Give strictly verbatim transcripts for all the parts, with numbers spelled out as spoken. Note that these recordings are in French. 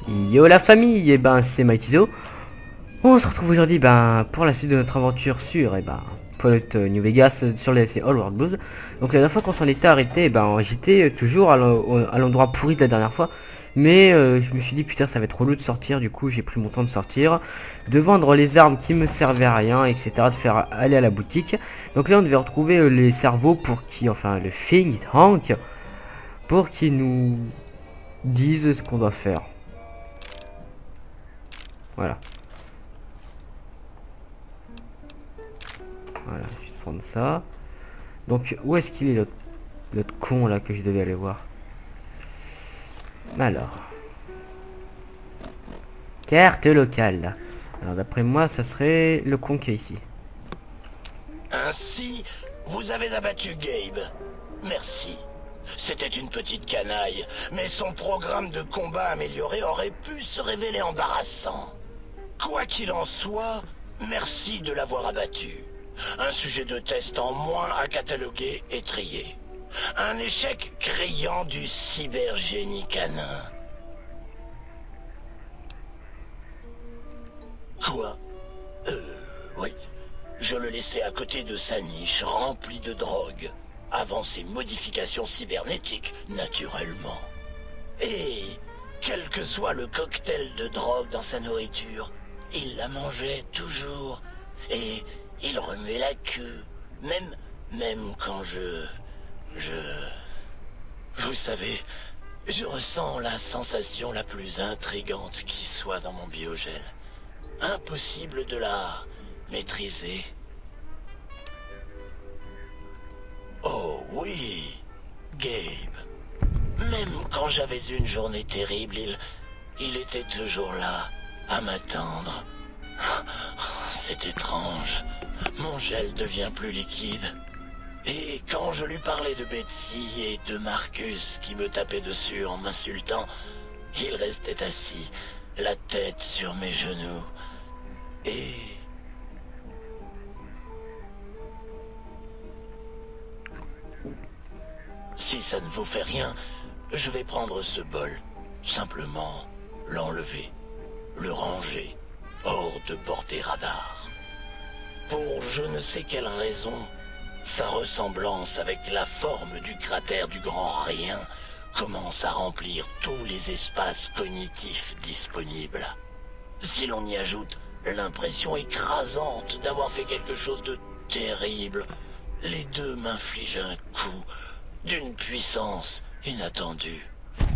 Yo la famille, et ben c'est Mightyzo. On se retrouve aujourd'hui ben, pour la suite de notre aventure sur et ben, Fallout New Vegas euh, sur le D L C All World Blues. Donc la dernière fois qu'on s'en était arrêté, ben, j'étais toujours à l'endroit pourri de la dernière fois. Mais euh, je me suis dit putain ça va être relou de sortir, du coup j'ai pris mon temps de sortir, de vendre les armes qui me servaient à rien, et cetera. De faire aller à la boutique. Donc là on devait retrouver euh, les cerveaux pour qui, enfin le Think Tank, pour qu'ils nous disent ce qu'on doit faire. Voilà. Voilà, juste prendre ça. Donc, où est-ce qu'il est l'autre l'autre con là que je devais aller voir? Alors. Carte locale. Alors, d'après moi, ça serait le con qui est ici. Ainsi, vous avez abattu Gabe. Merci. C'était une petite canaille, mais son programme de combat amélioré aurait pu se révéler embarrassant. Quoi qu'il en soit, merci de l'avoir abattu. Un sujet de test en moins à cataloguer et trier. Un échec criant du cybergénie canin. Quoi? Euh, oui. Je le laissais à côté de sa niche remplie de drogue, avant ses modifications cybernétiques, naturellement. Et, quel que soit le cocktail de drogue dans sa nourriture, il la mangeait toujours. Et il remuait la queue, même, même quand je... je... Vous savez, je ressens la sensation la plus intrigante qui soit dans mon biogel. Impossible de la maîtriser. Oh oui, Gabe. Même quand j'avais une journée terrible, il, il était toujours là, à m'attendre. C'est étrange. Mon gel devient plus liquide. Et quand je lui parlais de Betsy et de Marcus qui me tapaient dessus en m'insultant, il restait assis, la tête sur mes genoux. Et... Si ça ne vous fait rien, je vais prendre ce bol. Simplement l'enlever, le ranger, hors de portée radar. Pour je ne sais quelle raison, sa ressemblance avec la forme du cratère du Grand Rien commence à remplir tous les espaces cognitifs disponibles. Si l'on y ajoute l'impression écrasante d'avoir fait quelque chose de terrible, les deux m'infligent un coup d'une puissance inattendue.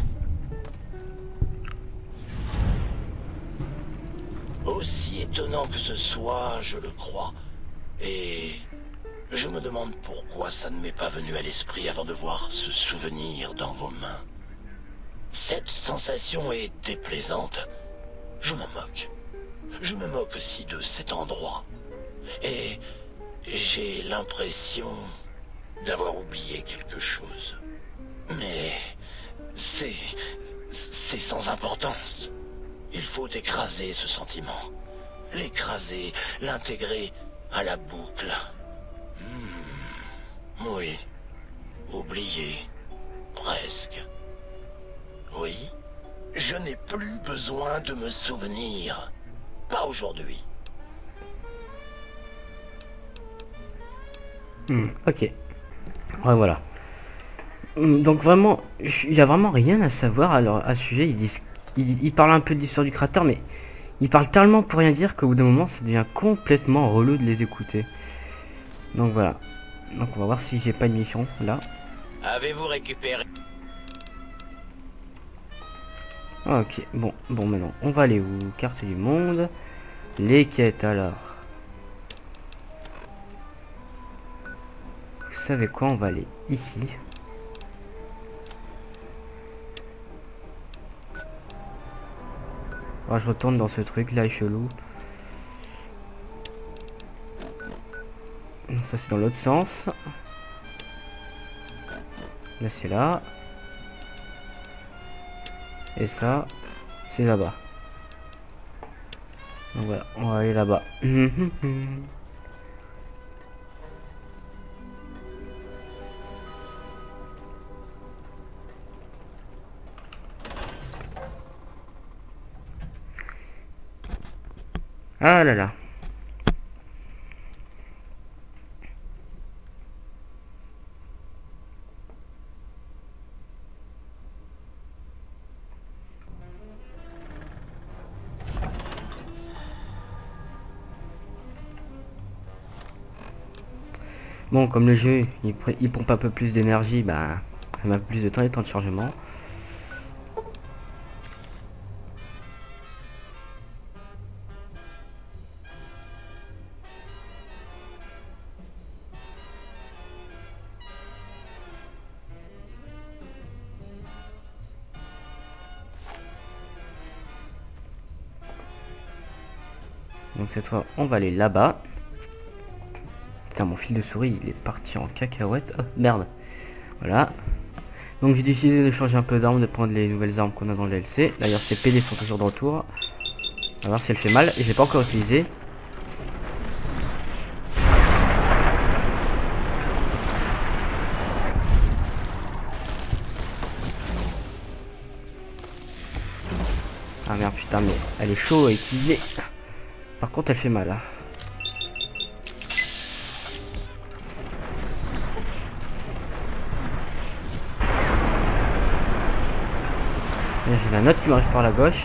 Aussi étonnant que ce soit, je le crois, et je me demande pourquoi ça ne m'est pas venu à l'esprit avant de voir ce souvenir dans vos mains. Cette sensation est déplaisante. Je m'en moque. Je me moque aussi de cet endroit. Et j'ai l'impression d'avoir oublié quelque chose. Mais c'est... c'est sans importance. Il faut écraser ce sentiment. L'écraser, l'intégrer à la boucle. Hmm. Oui. Oublié. Presque. Oui. Je n'ai plus besoin de me souvenir. Pas aujourd'hui. Hmm, ok. Ouais, voilà. Hmm, donc vraiment, il y a vraiment rien à savoir alors à ce sujet. Ils disent, ils, ils parlent un peu de l'histoire du cratère, mais ils parlent tellement pour rien dire qu'au bout d'un moment, ça devient complètement relou de les écouter. Donc voilà. Donc on va voir si j'ai pas une mission là. Avez-vous récupéré? Ok, bon, bon maintenant, on va aller où? Carte du monde. Les quêtes alors. Vous savez quoi? On va aller ici. Oh, je retourne dans ce truc là, est chelou. Ça c'est dans l'autre sens. Là c'est là. Et ça, c'est là-bas. Donc voilà, on va aller là-bas. Ah là là. Bon, comme le jeu, il, il pompe un peu plus d'énergie, bah, ça m'a plus de temps et temps de chargement. Donc cette fois, on va aller là-bas. Putain, mon fil de souris, il est parti en cacahuète. Oh, merde. Voilà. Donc j'ai décidé de changer un peu d'armes, de prendre les nouvelles armes qu'on a dans le D L C. D'ailleurs, ces P D sont toujours de retour. On va voir si elle fait mal. Je l'ai pas encore utilisé. Ah merde, putain, mais elle est chaud à utiliser. Par contre, elle fait mal. Hein. J'ai la note qui m'arrive par la gauche.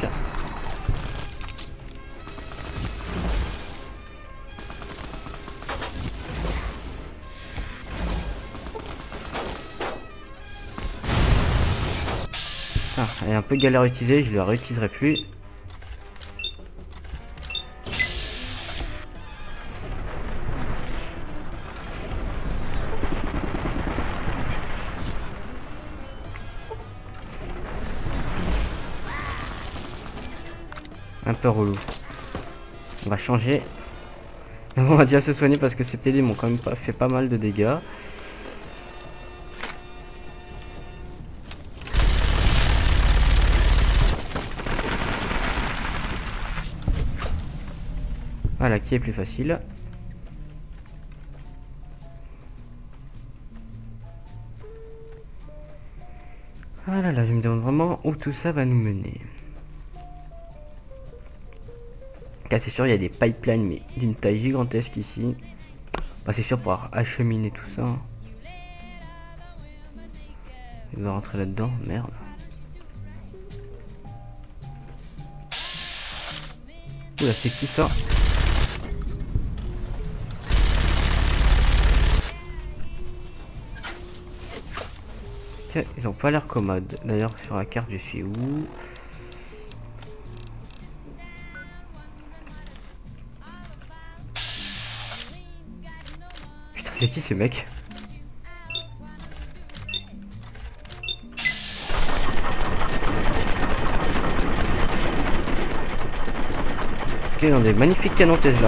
Ah, elle est un peu galère à utiliser, je la réutiliserai plus. Un peu relou. On va changer. On va déjà se soigner parce que ces P D m'ont quand même pas fait pas mal de dégâts. Voilà, qui est plus facile. Ah là là, je me demande vraiment où tout ça va nous mener. Là, c'est sûr, il y a des pipelines, mais d'une taille gigantesque ici. Bah, c'est sûr, pour acheminer tout ça. Il va rentrer là-dedans, merde. Oula, c'est qui ça? Ok, ils ont pas l'air commodes. D'ailleurs, sur la carte, je suis où? Putain, c'est qui ces mecs? Ok, ils ont des magnifiques canons Tesla.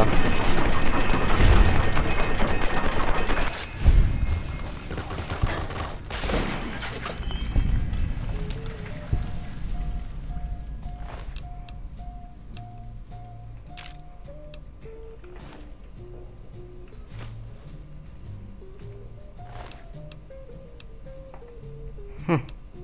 Hum.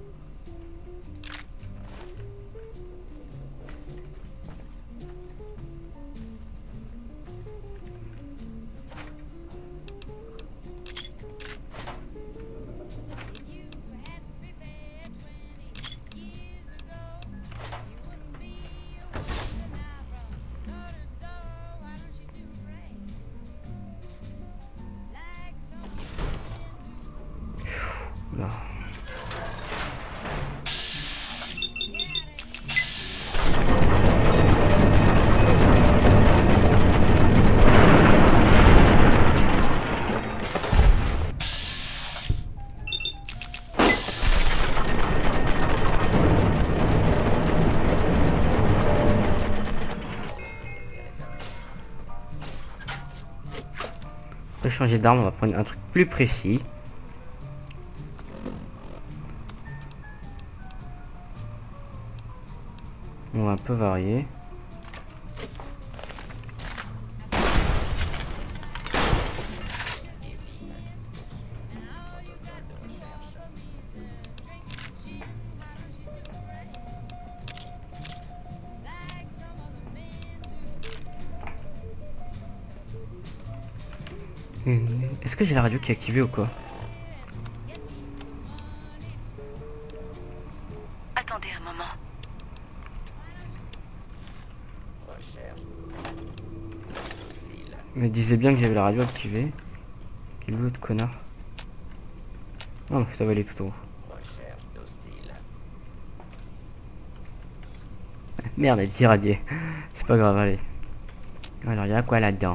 Là. On va changer d'arme, on va prendre un truc plus précis. On va un peu varier. Est-ce que j'ai la radio qui est activée ou quoi? Attendez un moment. Il me disait bien que j'avais la radio activée. Quel autre connard. Oh, ça va aller tout en haut. Merde, elle est irradiée. C'est pas grave, allez. Alors, il y a quoi là-dedans?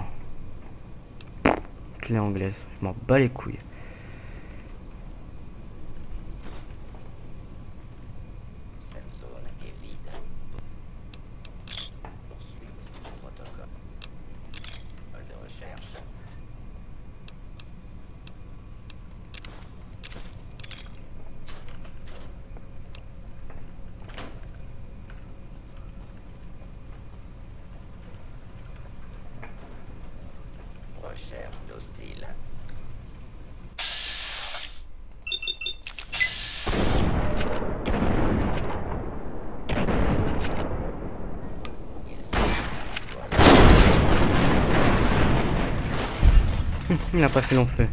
Clé anglaise. Je m'en bats les couilles. Recherche d'hostile. Il n'a pas fait long feu.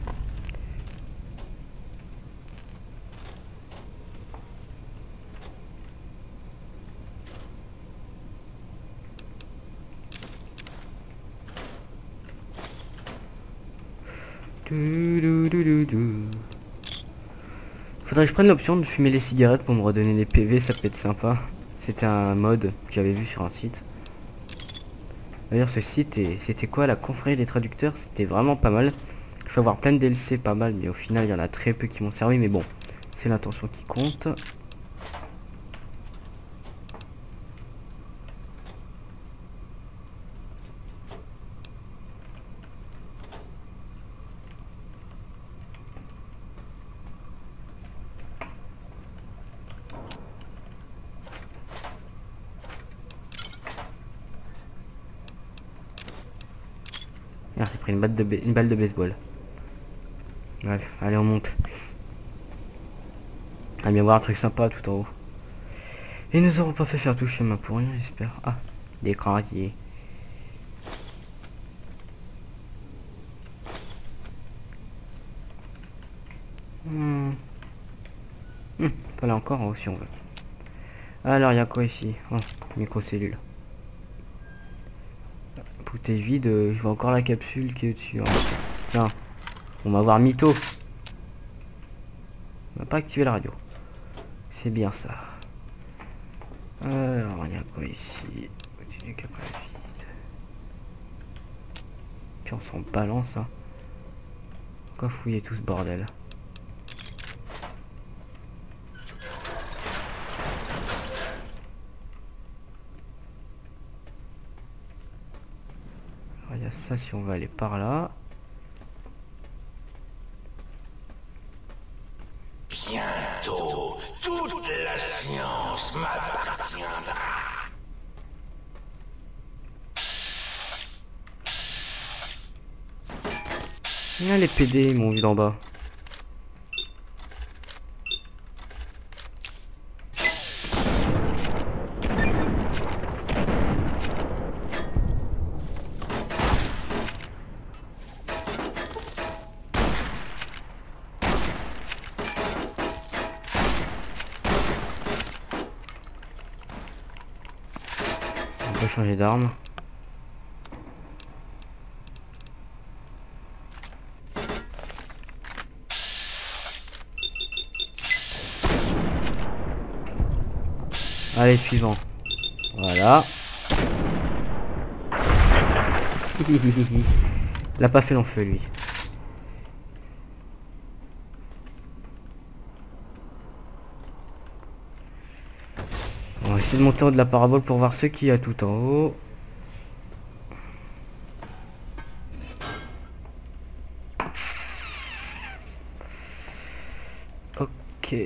Faudrait que je prenne l'option de fumer les cigarettes pour me redonner des P V, ça peut être sympa. C'était un mode que j'avais vu sur un site. D'ailleurs ce site, c'était quoi, la confrérie des traducteurs? C'était vraiment pas mal. Il faut avoir plein de D L C, pas mal, mais au final il y en a très peu qui m'ont servi, mais bon, c'est l'intention qui compte. Merde, j'ai pris une balle de, une balle de baseball. Bref, allez on monte. On va bien voir un truc sympa tout en haut. Et nous aurons pas fait faire tout le chemin pour rien, j'espère. Ah, l'écran radié. Hmm. Hmm, pas là encore en haut si on veut. Alors il y a quoi ici? Oh, microcellule. Bouteille vide, euh, je vois encore la capsule qui est au-dessus. Hein. Tiens, on va voir mytho. On va pas activer la radio. C'est bien ça. Alors, il y a quoi ici? Continue qu'après la vide. Puis on s'en balance. Hein. Pourquoi fouiller tout ce bordel? Il y a ça si on va aller par là. Bientôt, toute la science m'appartiendra. Ah, les P D ils m'ont vu d'en bas. On peut changer d'arme. Allez, suivant. Voilà. Il a pas fait long feu, lui. On va essayer de monter en haut de la parabole pour voir ce qu'il y a tout en haut. Ok.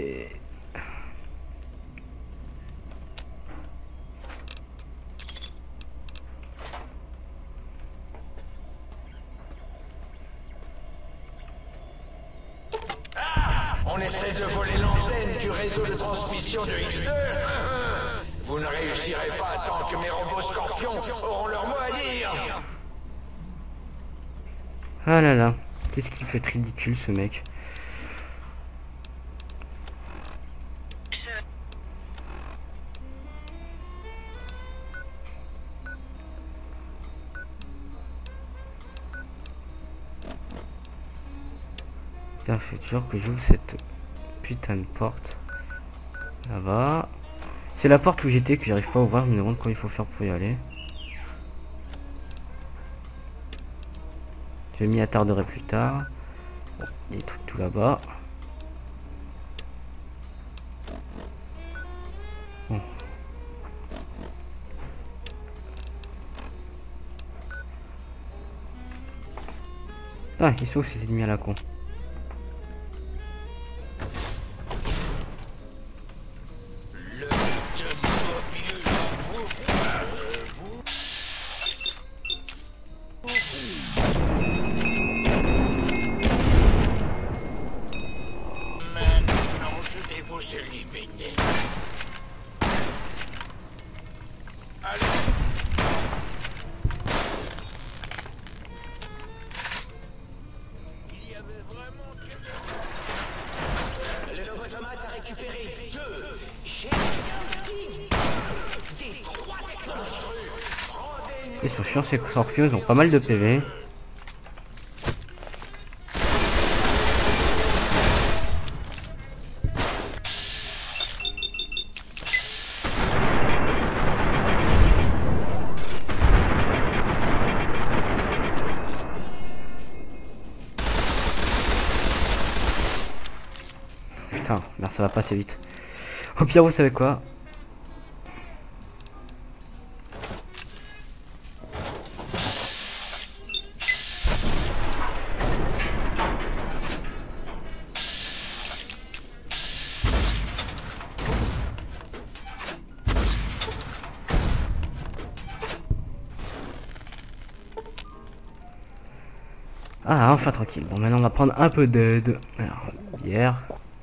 On essaie de voler l'antenne du réseau de transmission de X deux. Vous ne réussirez pas tant que mes robots scorpions auront leur mot à dire. Ah là là. Cet esquive peut être ridicule ce mec. Putain, fait toujours que j'ouvre cette putain de porte. Là-bas. C'est la porte où j'étais que j'arrive pas à ouvrir. Je me demande comment il faut faire pour y aller. Je m'y attarderai plus tard. Bon, il y a des trucs tout là-bas. Bon. Ah, ils sont où ces ennemis à la con? Ils sont chiants ces scorpions, ils ont pas mal de P V. Putain, merde, ça va passer vite. Au pire, vous savez quoi? Ah, enfin tranquille. Bon, maintenant on va prendre un peu d'aide. Alors, bière.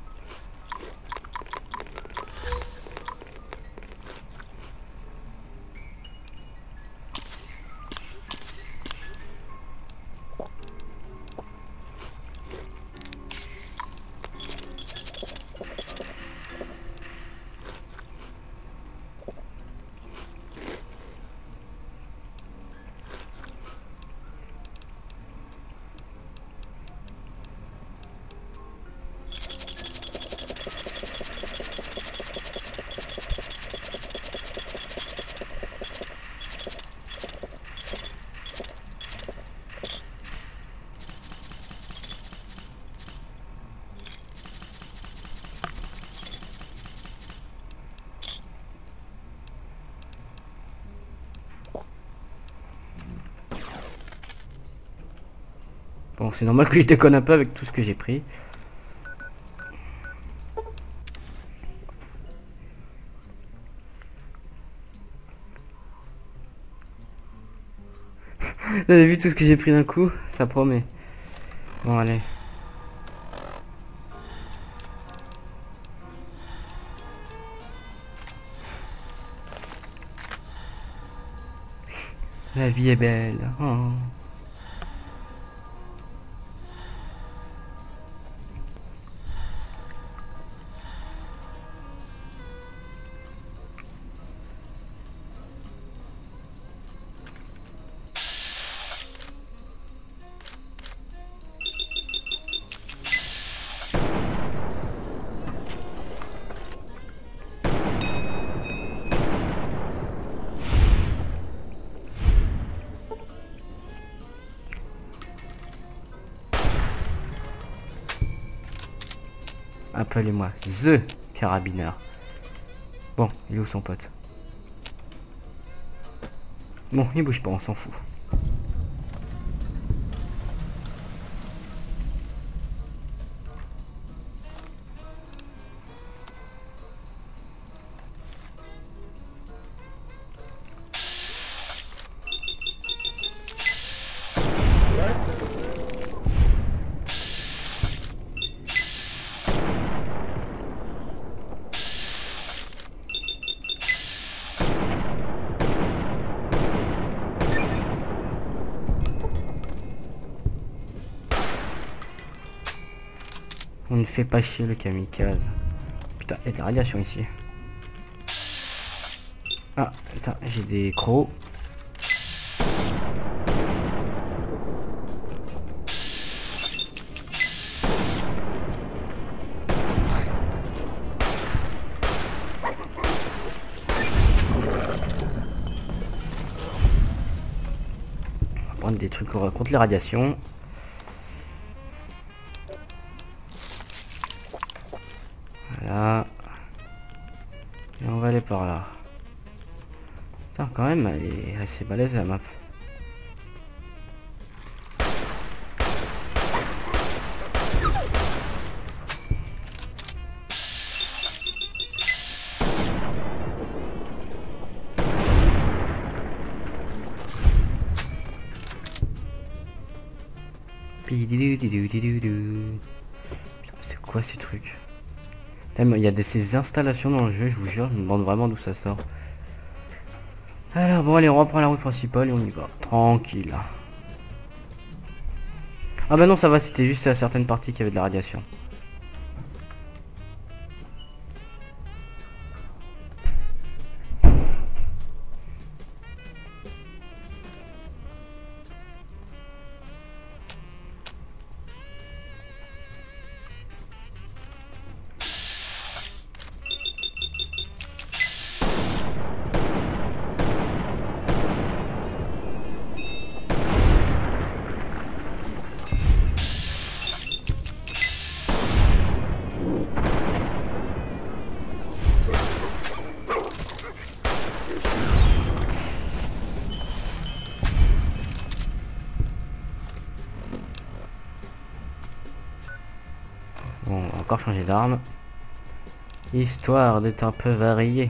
Bon, c'est normal que je déconne un peu avec tout ce que j'ai pris. Vous avez vu tout ce que j'ai pris d'un coup? Ça promet. Bon, allez. La vie est belle. Oh. Appelez-moi The Carabineur. Bon, il est où son pote? Bon, il bouge pas, on s'en fout. On ne fait pas chier le kamikaze. Putain, il y a de la radiation ici. Ah, putain, j'ai des crocs. Prendre des trucs contre les radiations. Voilà. Et on va aller par là. Putain, quand même, elle est assez balèze la map. C'est quoi ces trucs? Il y a de ces installations dans le jeu, je vous jure, je me demande vraiment d'où ça sort. Alors bon, allez, on reprend la route principale et on y va. Tranquille. Ah bah non, ça va, c'était juste à certaines parties qu'il y avait de la radiation. Bon, on va encore changer d'arme. Histoire d'être un peu varié.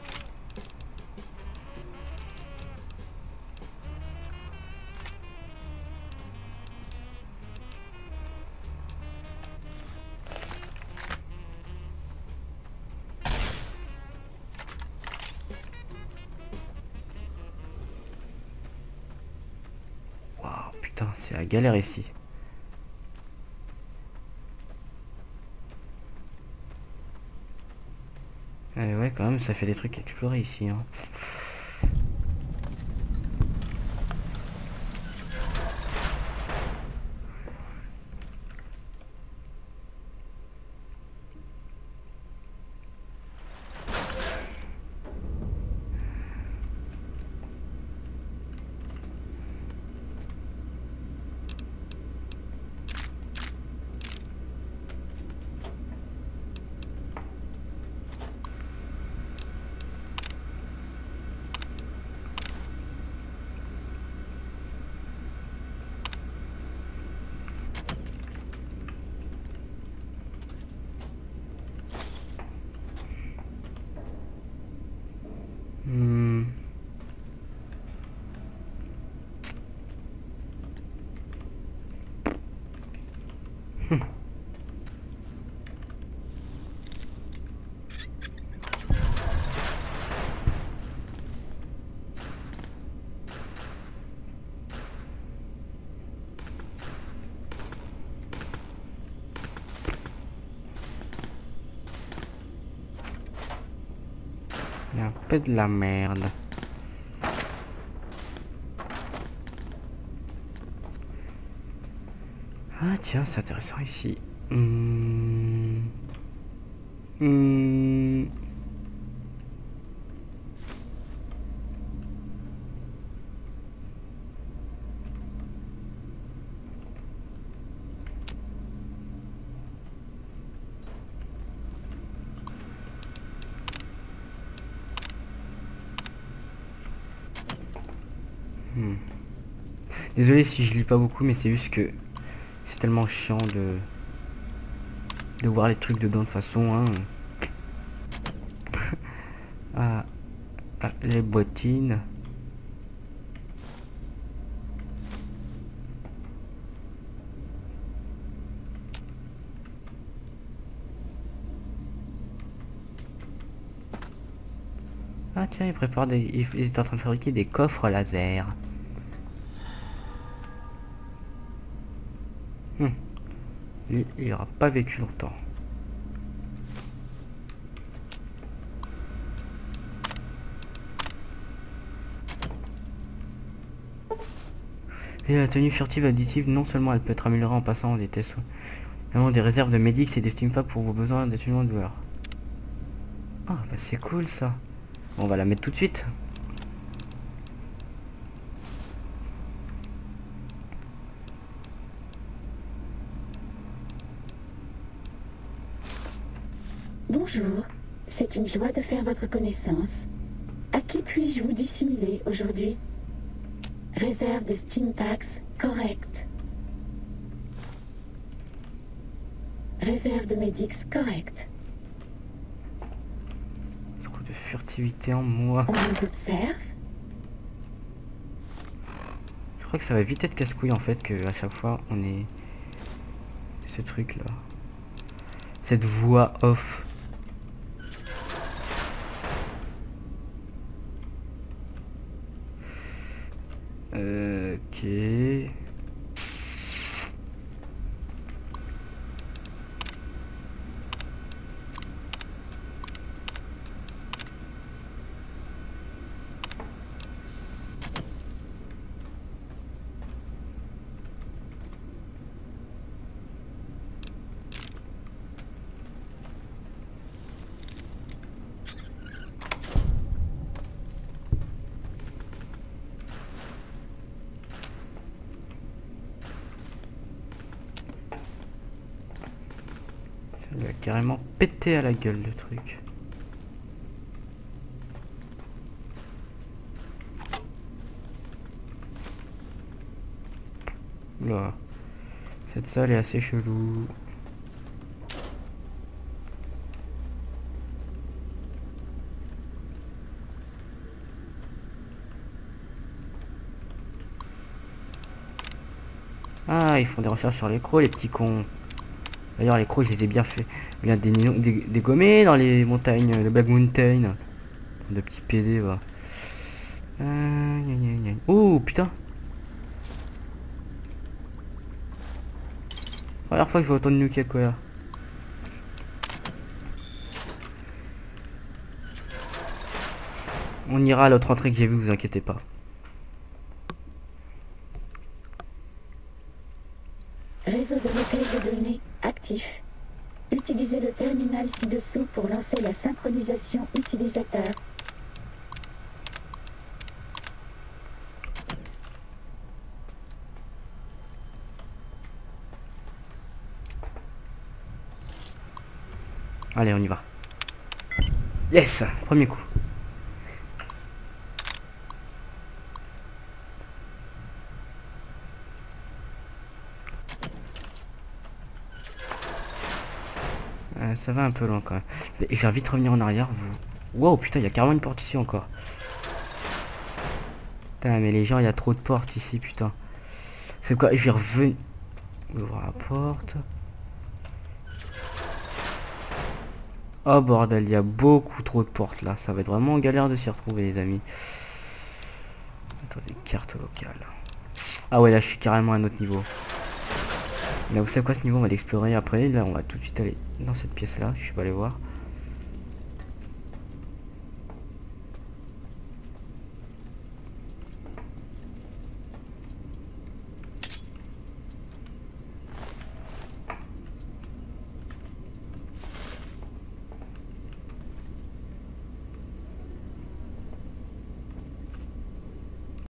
Waouh, putain, c'est la galère ici. Eh ouais, quand même, ça fait des trucs à explorer ici, hein. Hmm. Il y a un peu de la merde. Ah tiens, c'est intéressant ici. Hmm. Hmm. Hmm. Désolé si je lis pas beaucoup, mais c'est juste que c'est tellement chiant de de voir les trucs dedans de façon hein. ah, ah, les bottines. Ah tiens, ils préparent des... Ils étaient en train de fabriquer des coffres laser. Hmm. Lui, il n'aura pas vécu longtemps. Et la tenue furtive additive, non seulement elle peut être améliorée en passant des tests, vraiment des réserves de Medix et des Steampacks pour vos besoins d'atténuement de douleur. Ah bah c'est cool ça. Bon, on va la mettre tout de suite. Bonjour, c'est une joie de faire votre connaissance. À qui puis-je vous dissimuler aujourd'hui? Réserve de Steampacks correcte. Réserve de Medix correcte. Trop de furtivité en moi. On vous observe. Je crois que ça va vite être casse-couille en fait que à chaque fois on est ce truc là. Cette voix off. Euh, ok. Il a carrément pété à la gueule le truc. Là, cette salle est assez chelou. Ah, ils font des recherches sur les crocs, les petits cons. D'ailleurs, les crocs, je les ai bien fait, bien dégommés dans les montagnes, le Black Mountain. De petits P D, va. Euh, oh, putain. Première fois que je vois autant de nuke quoi là. On ira à l'autre entrée que j'ai vu, vous inquiétez pas. Réseau de recueil de données actif. Utilisez le terminal ci-dessous pour lancer la synchronisation utilisateur. Allez, on y va. Yes, premier coup. Euh, ça va un peu loin quand même. Je vais vite revenir en arrière. Vous... Wow, putain, il y a carrément une porte ici encore. Putain, mais les gens, il y a trop de portes ici, putain. C'est quoi? Je vais revenir. Ouvrir la porte. Oh bordel, il y a beaucoup trop de portes là. Ça va être vraiment galère de s'y retrouver, les amis. Attendez, carte locale. Ah ouais, là, je suis carrément à un autre niveau. Mais vous savez quoi, ce niveau, on va l'explorer après. Là, on va tout de suite aller dans cette pièce là. Je suis pas allé voir.